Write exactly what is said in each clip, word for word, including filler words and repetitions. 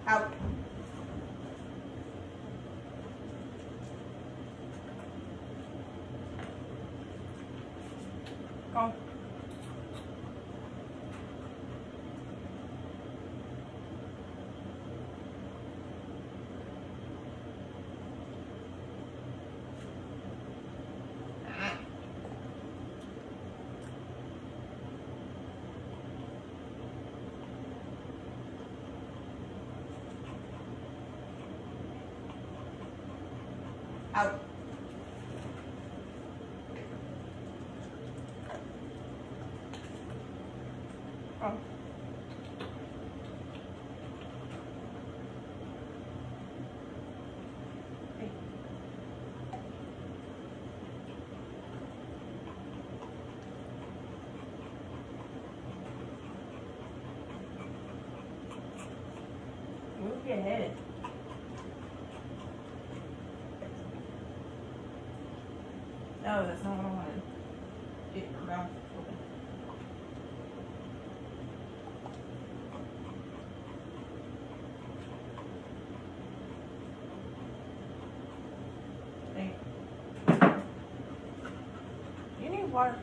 Out. Go. Out. Oh. Hey. Move your head. No, that's not what I wanted. Get your mouth open. Thank you. You need water.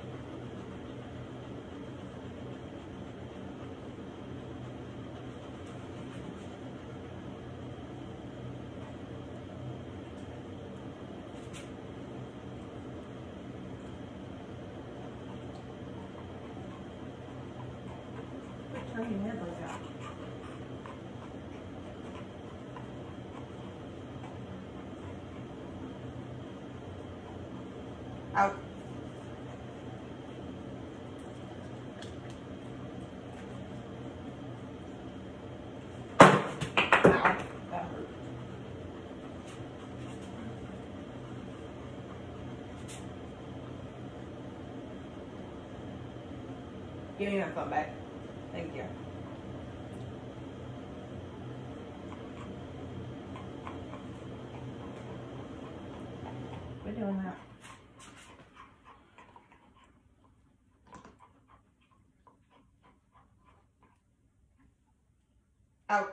Turn your head like that. Out. Ow, that hurt. Give me my phone back. Thank you. We're doing that. Out.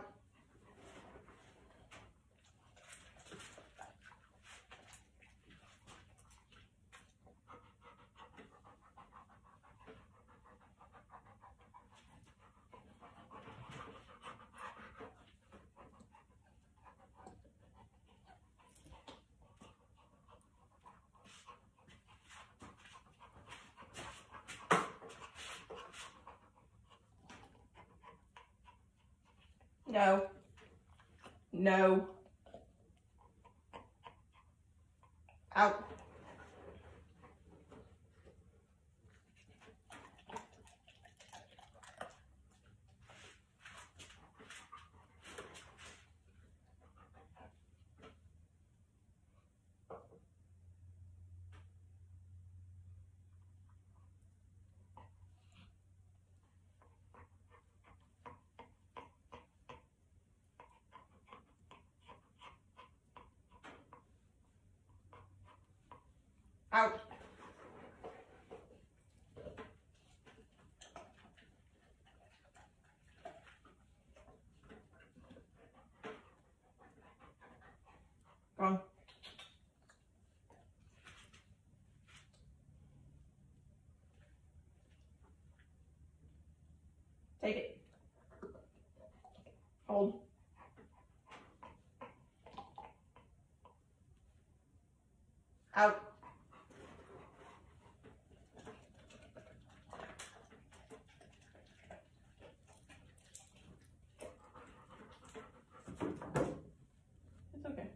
No. No. Out. Out. Go. Take it. Hold. Out. It's okay.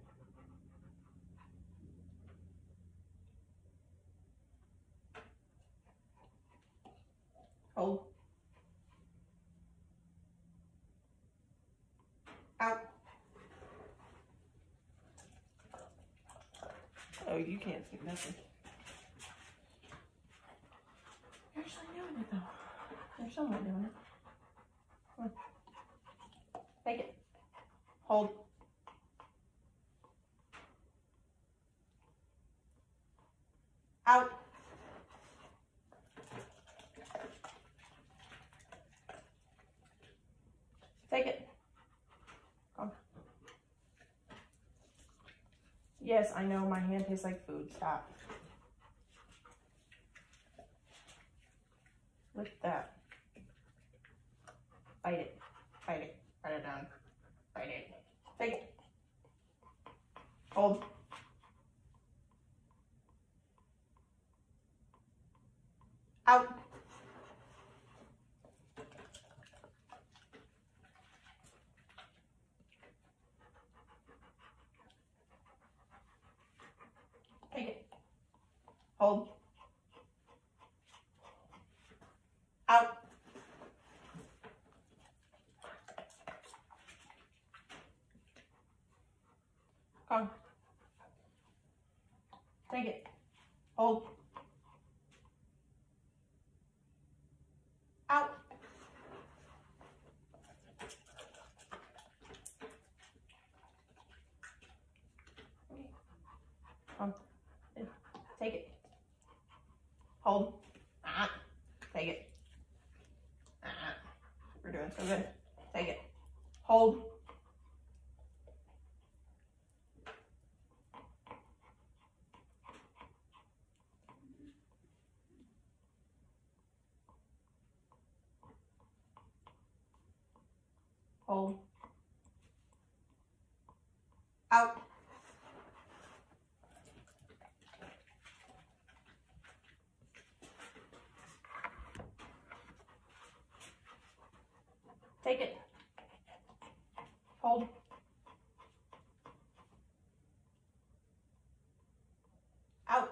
Hold. Out. Oh, you can't see nothing. You're actually doing it though. There's someone doing it. Come on. Take it. Hold. Out. Take it. Come. Yes, I know my hand tastes like food. Stop. Lift that. Bite it. Bite it. Bite it down. Bite it. Take it. Hold. Out. Take it. Hold. Out. Come. Take it. Hold. Out. Come. Take it. Hold. Uh-uh. Take it. Uh-uh. We're doing so good. Take it. Hold. Hold. Out. Take it. Hold. Out.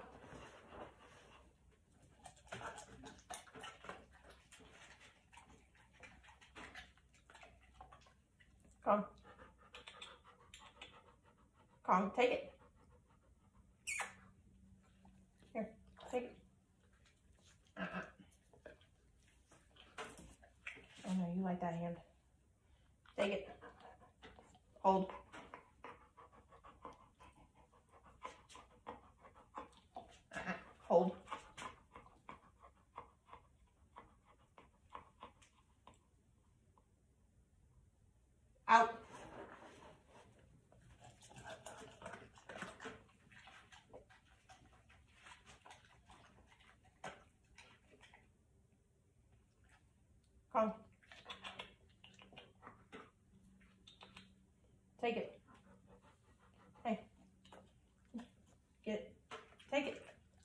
Come. Come, take it. Here, take it. Uh-uh. Oh no, you like that hand. Take it. Hold. Uh-uh. Hold. Out. Come. Take it. Hey. Get it. Take it.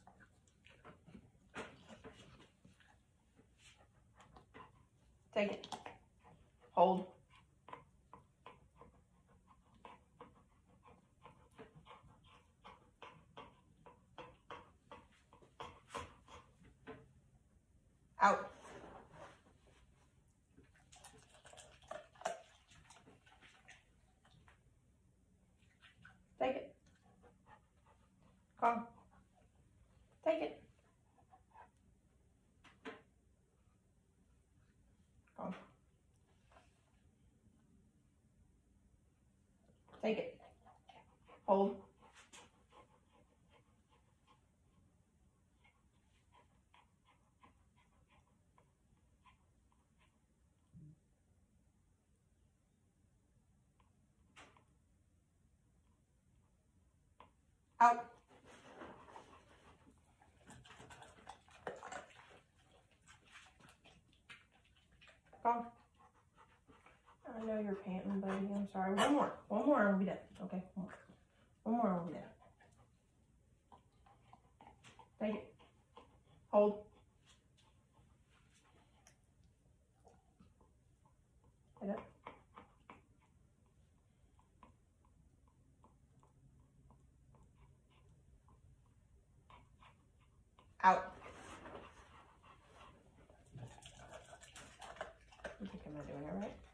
Take it. Hold. Out. Take it. Come. Take it. Come. Take it. Hold. Out. Come. I know you're panting, buddy. I'm sorry. One more. One more and we'll be done. Okay. One more. One more and we'll be done. Take it. Hold. Get up. Out. You think I'm not doing it right?